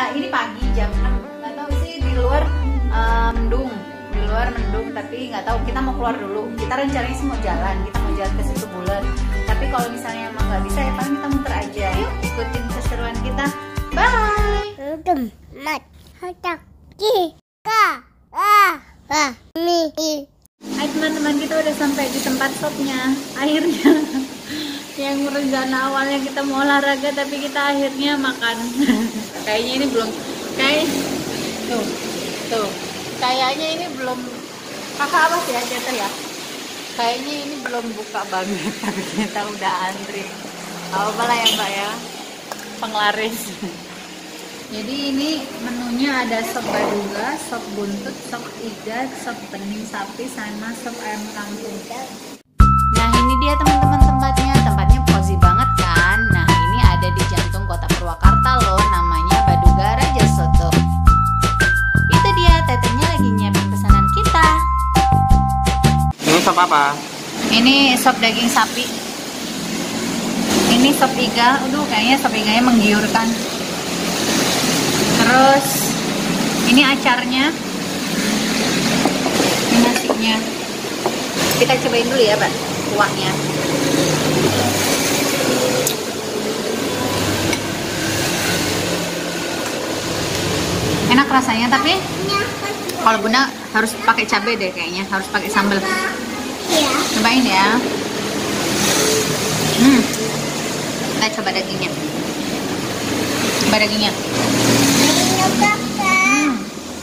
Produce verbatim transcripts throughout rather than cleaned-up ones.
ini pagi jam enam. Nggak tahu sih di luar uh, mendung, di luar mendung tapi nggak tahu. Kita mau keluar dulu. Kita rencananya sih mau jalan, kita mau jalan ke situ bulan. Tapi kalau misalnya emang nggak bisa ya paling kita muter aja. Yuk ikutin keseruan kita. Bye. Mat, hatak, ka, ah, ah, mi. Hai teman-teman, kita udah sampai di tempat shopnya. Akhirnya yang rencana awalnya kita mau olahraga tapi kita akhirnya makan. Kayaknya ini belum kayak tuh tuh kayaknya ini belum kakak apa sih aja tuh ya. Kayaknya ini belum buka banget tapi kita udah antri. Apa lah ya mbak ya, penglaris. Jadi ini menunya ada sop baduga, sop buntut, sop iga, sop bening sapi, sama sop ayam kampung. Nah ini dia teman-teman tempatnya, tempatnya cozy banget kan. Nah ini ada di jantung kota Purwakarta loh, namanya Baduga Raja Soto. Itu dia tetenya lagi nyiapin pesanan kita. Ini sop apa? Ini sop daging sapi. Ini sop iga, aduh kayaknya sop iganya menggiurkan. Terus ini acarnya, ini nasinya. Kita cobain dulu ya, Pak, kuahnya. Enak rasanya, tapi kalau Bunda harus pakai cabai deh kayaknya, harus pakai sambal. Cobain ya. Hmm. Kita coba dagingnya. Coba dagingnya. Hmm.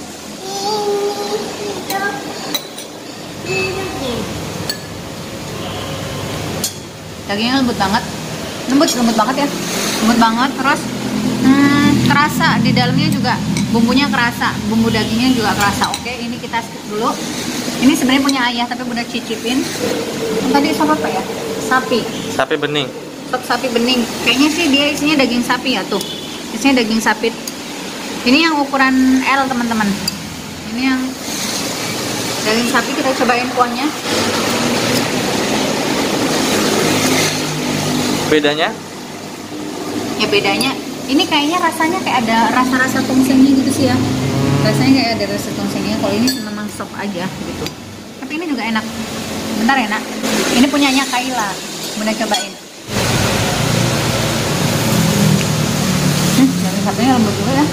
Dagingnya lembut banget, lembut lembut banget ya, lembut banget. Terus hmm, kerasa di dalamnya juga bumbunya kerasa, bumbu dagingnya juga kerasa. Oke, ini kita skip dulu. Ini sebenarnya punya ayah tapi udah cicipin. Tadi sop apa ya? Sapi. Sapi bening. Sop sapi bening. Kayaknya sih dia isinya daging sapi ya tuh. Isinya daging sapi. Ini yang ukuran L teman-teman. Ini yang daging sapi, kita cobain kuahnya. Bedanya? Ya bedanya, ini kayaknya rasanya kayak ada rasa-rasa tongsengnya gitu sih ya. Rasanya kayak ada rasa tongsengnya. Kalau ini memang sop aja gitu. Tapi ini juga enak. Bentar ya nak. Ini punyanya Kaila. Bunda cobain. Hmm, daging sapinya lembut dulu ya.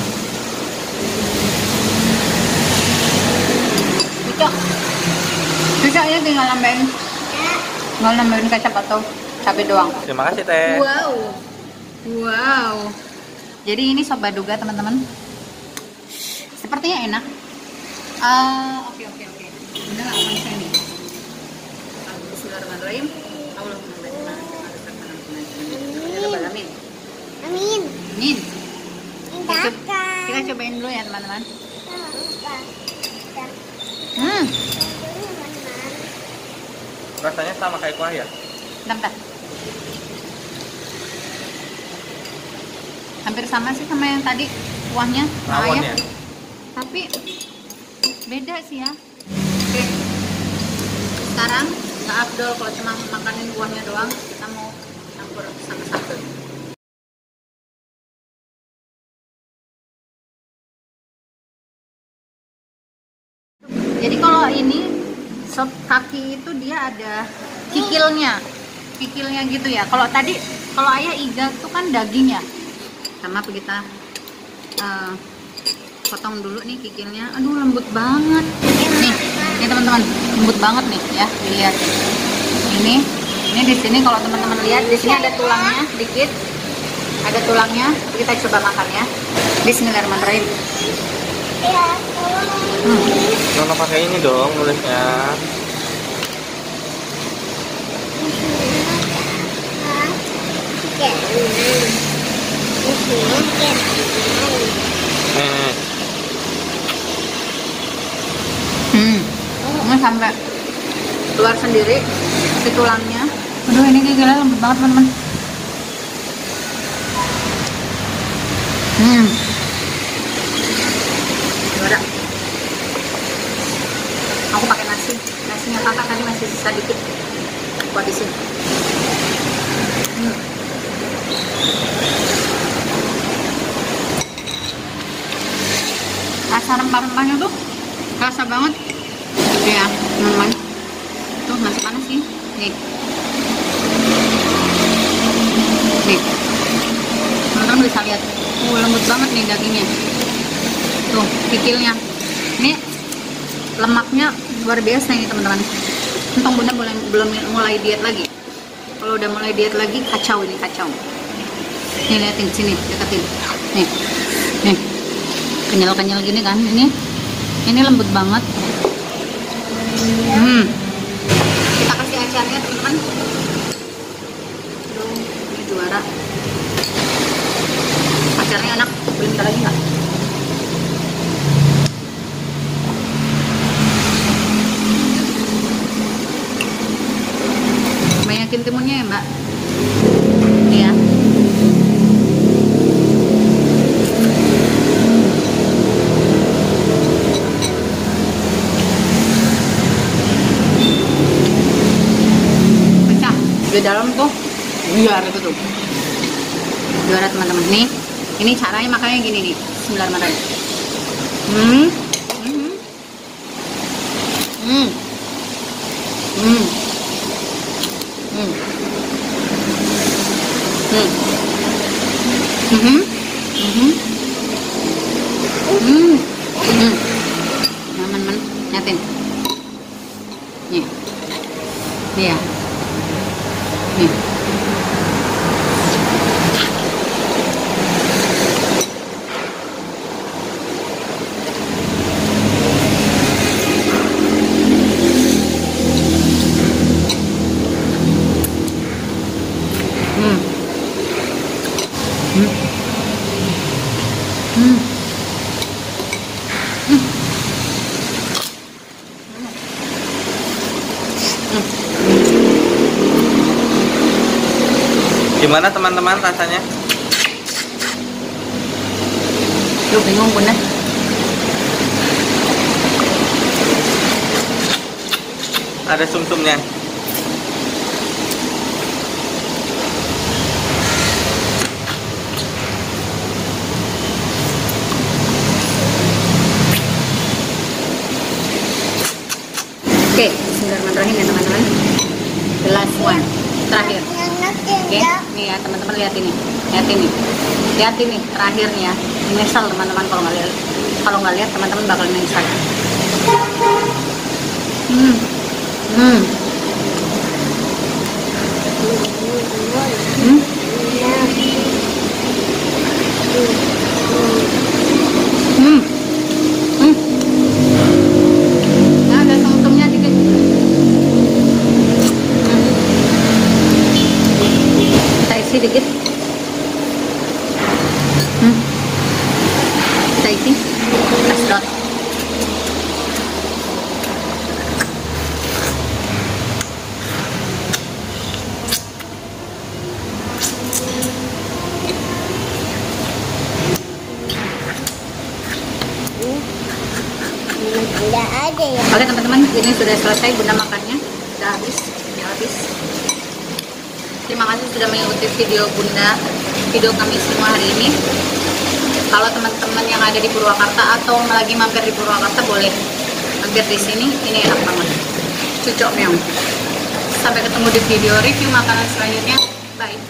Cocok. Cocok ya, tinggal nambahin. Tinggal nambahin kecap atau cabai doang. Terima kasih teh. Wow. Wow. Jadi ini sop baduga teman-teman. Sepertinya enak. Uh, oke oke oke. Benar nggak aman saya nih. Bismillahirrahmanirrahim. Amin. Amin. Amin. Kita, kita cobain dulu ya teman-teman. Hmm. Rasanya sama kayak kuah ya? Bentar. Hampir sama sih sama yang tadi kuahnya, rawon ya? Tapi beda sih ya. Oke. Sekarang nggak afdol kalau cuma makanin kuahnya doang, kita mau campur sama sambal. Jadi kalau ini sop kaki itu dia ada kikilnya, kikilnya gitu ya. Kalau tadi, kalau ayah iga itu kan dagingnya. Sama kita uh, potong dulu nih kikilnya. Aduh lembut banget. Nih, nih teman-teman, lembut banget nih ya. Dilihat. Ini, ini di sini kalau teman-teman lihat di sini ada tulangnya sedikit, ada tulangnya. Kita coba makan ya. Bismillahirrahmanirrahim. Hmm. Nono pakai ini dong nulisnya. Eh. Hmm. Ini sampai keluar sendiri si tulangnya. Aduh ini gila lembut banget teman-teman. Hmm. Gimana? Aku pakai nasi. Nasinya kakak tadi masih sisa dikit. Aku habisin. Hmm. rempah-rempahnya tuh rasa banget. Oke ya, teman-teman. Tuh masih panas sih. Nih. Nih. Teman-teman bisa lihat. Uh, lembut banget nih dagingnya. Tuh, kikilnya. Ini lemaknya luar biasa ini, teman-teman. Untung bunda belum belum mulai diet lagi. Kalau udah mulai diet lagi kacau ini, kacau. Nih liatin sini, deketin. Nih. Nih. Kenyal-kenyal gini kan. Ini ini lembut banget. Hmm. Kita kasih acaranya, teman-teman. Tuh, ini juara. Acaranya enak. Boleh minta lagi nggak? Banyakin timunnya ya, Mbak. Iya. Pecah di dalam tuh biar itu tuh juara, teman-teman. Nih, ini caranya makanya gini nih. Bismillahirrahmanirrahim. Hmm. Hmm. Hmm. Hmm. Hmm. Hmm. Mhm. Mhm. Hmm. Hmm. Aman, man. Nyatin. Nih. Nih ya. Nih. Hmm. Hmm. Hmm. Hmm. Gimana teman-teman rasanya? Lu bingung bunda. Ada sum-sumnya. Oke, bismillahirrahmanirrahim ya teman-teman. The last one, terakhir. Oke, nih ya teman-teman, lihat ini, lihat ini, lihat ini terakhir nih ya. Menyesal teman-teman kalau nggak lihat, kalau nggak lihat teman-teman bakal menyesal. Hmm, hmm, hmm. Hmm. Hmm. Nah, ada sum-sumnya dikit. Hmm. Kita isi dikit. Hmm. Kita isi. Sedot. Tidak ada ya. Oke teman-teman, ini sudah selesai bunda makannya, sudah habis, sudah habis. Terima kasih sudah mengikuti video bunda, video kami semua hari ini. Kalau teman-teman yang ada di Purwakarta atau lagi mampir di Purwakarta boleh mampir di sini, ini enak banget. Cucok meong. Sampai ketemu di video review makanan selanjutnya. Bye.